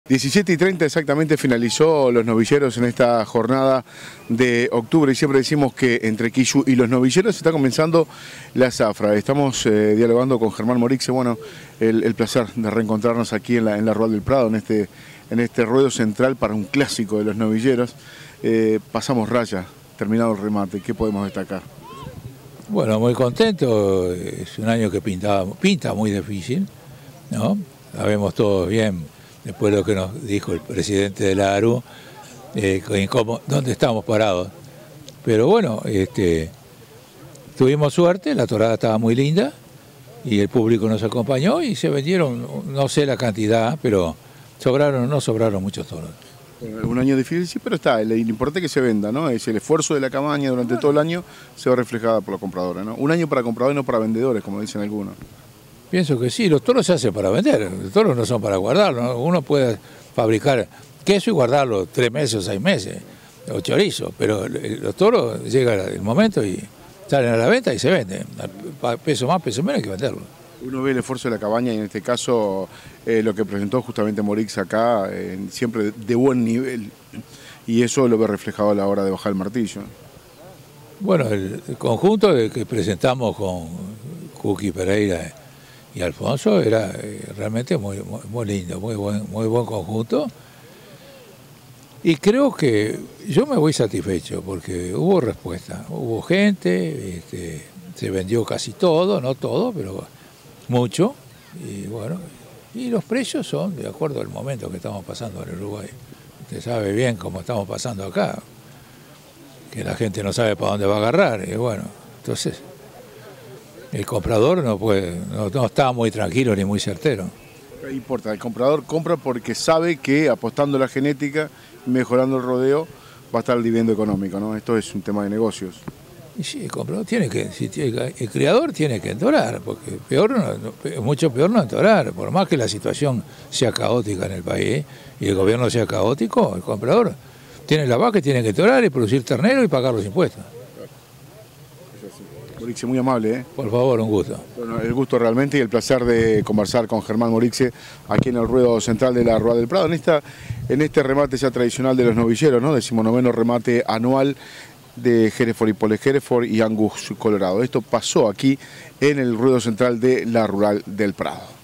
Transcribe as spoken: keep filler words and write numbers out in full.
diecisiete y treinta exactamente finalizó los novilleros en esta jornada de octubre y siempre decimos que entre Quillú y los novilleros está comenzando la zafra. Estamos eh, dialogando con Germán Morixe, bueno, el, el placer de reencontrarnos aquí en la, en la Rural del Prado, en este, en este ruedo central para un clásico de los novilleros. Eh, pasamos raya, terminado el remate, ¿qué podemos destacar? Bueno, muy contento, es un año que pintaba, pinta muy difícil, ¿no? Sabemos todos bien. Después de lo que nos dijo el presidente de la A R U, eh, cómo, dónde estamos parados. Pero bueno, este, tuvimos suerte, la torada estaba muy linda y el público nos acompañó y se vendieron, no sé la cantidad, pero sobraron no sobraron muchos toros. Un año difícil, sí, pero está, lo importante es que se venda, ¿no? Es el esfuerzo de la cabaña durante todo el año se va reflejada por los compradores, ¿no? Un año para compradores, no para vendedores, como dicen algunos. Pienso que sí, los toros se hacen para vender, los toros no son para guardarlos, ¿no? Uno puede fabricar queso y guardarlo tres meses o seis meses, o chorizo, pero los toros llega el momento y salen a la venta y se venden, peso más, peso menos hay que venderlo. Uno ve el esfuerzo de la cabaña y en este caso eh, lo que presentó justamente Morixe acá, eh, siempre de buen nivel, y eso lo ve reflejado a la hora de bajar el martillo. Bueno, el, el conjunto de que presentamos con Cookie Pereira y Alfonso era eh, realmente muy, muy, muy lindo, muy buen, muy buen conjunto. Y creo que yo me voy satisfecho porque hubo respuesta, hubo gente, este, se vendió casi todo, no todo, pero mucho. Y bueno, y los precios son de acuerdo al momento que estamos pasando en Uruguay. Usted sabe bien cómo estamos pasando acá, que la gente no sabe para dónde va a agarrar. Y bueno, entonces el comprador no puede, no, no está muy tranquilo ni muy certero. No importa, el comprador compra porque sabe que apostando a la genética, mejorando el rodeo, va a estar el dividendo económico, ¿no? Esto es un tema de negocios. Y sí, el comprador tiene que, si tiene, el criador tiene que entorar, porque peor no, mucho peor no entorar, por más que la situación sea caótica en el país y el gobierno sea caótico, el comprador tiene la vaca y tiene que entorar y producir ternero y pagar los impuestos. Morixe, muy amable, ¿eh? Por favor, un gusto. Bueno, el gusto realmente y el placer de conversar con Germán Morixe aquí en el ruedo central de la Rural del Prado, en, esta, en este remate ya tradicional de los novilleros, ¿no? Decimonoveno remate anual de Hereford y Pole Hereford y Angus Colorado. Esto pasó aquí en el ruedo central de la Rural del Prado.